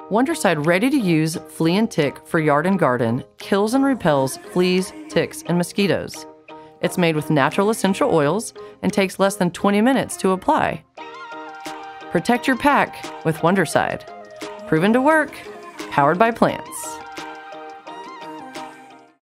Wondercide ready-to-use flea and tick for yard and garden kills and repels fleas, ticks, and mosquitoes. It's made with natural essential oils and takes less than 20 minutes to apply. Protect your pack with Wondercide. Proven to work, powered by plants.